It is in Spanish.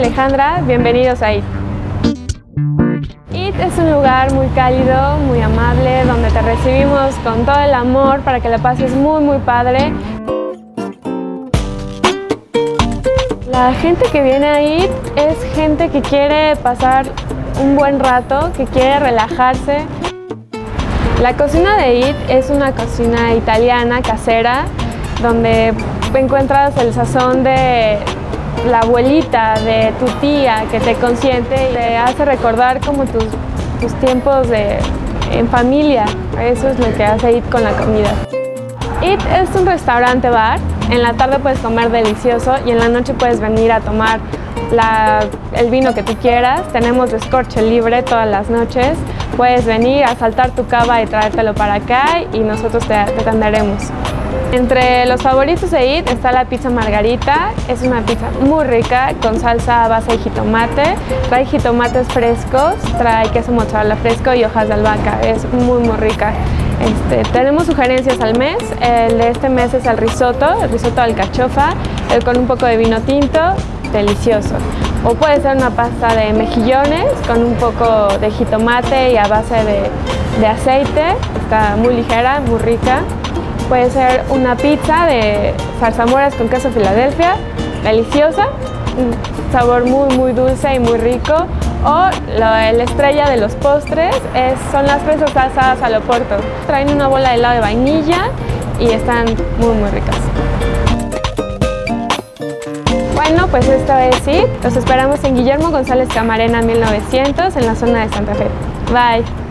Alejandra, bienvenidos a IT. IT es un lugar muy cálido, muy amable, donde te recibimos con todo el amor para que la pases muy padre. La gente que viene a IT es gente que quiere pasar un buen rato, que quiere relajarse. La cocina de IT es una cocina italiana, casera, donde encuentras el sazón de la abuelita, de tu tía, que te consiente y te hace recordar como tus tiempos en familia. Eso es lo que hace IT con la comida. IT es un restaurante-bar. En la tarde puedes comer delicioso y en la noche puedes venir a tomar el vino que tú quieras. Tenemos descorche libre todas las noches. Puedes venir a saltar tu cava y traértelo para acá y nosotros te atenderemos. Entre los favoritos de IT está la pizza margarita. Es una pizza muy rica con salsa a base de jitomate. Trae jitomates frescos, trae queso mozzarella fresco y hojas de albahaca. Es muy rica. Tenemos sugerencias al mes. El de este mes es el risotto de alcachofa, con un poco de vino tinto, delicioso. O puede ser una pasta de mejillones con un poco de jitomate y a base de aceite. Está muy ligera, muy rica. Puede ser una pizza de zarzamoras con queso Filadelfia, deliciosa, un sabor muy dulce y muy rico. O la estrella de los postres son las fresas asadas al oporto. Traen una bola de helado de vainilla y están muy ricas. Bueno, pues esto es IT. Los esperamos en Guillermo González Camarena 1900 en la zona de Santa Fe. Bye.